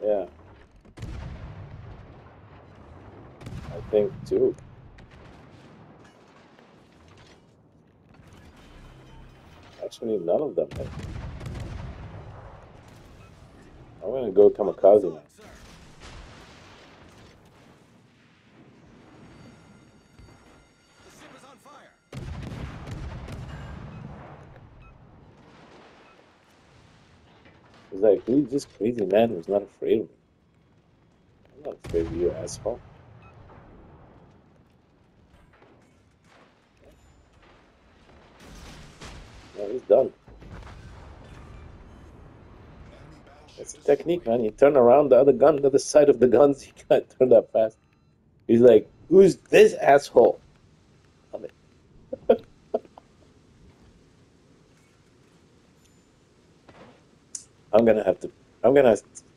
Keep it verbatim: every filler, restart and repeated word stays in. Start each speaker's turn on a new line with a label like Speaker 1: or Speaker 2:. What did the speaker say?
Speaker 1: Yeah, I think too. Actually, none of them hit. I'm gonna go kamikaze now. It's like, who's this crazy man who's not afraid of me? I'm not afraid of you, asshole. No, he's done. It's a technique, man. You turn around the other gun, the other side of the guns. You can't turn that fast. He's like, who's this asshole? Love it. I'm gonna have to. I'm gonna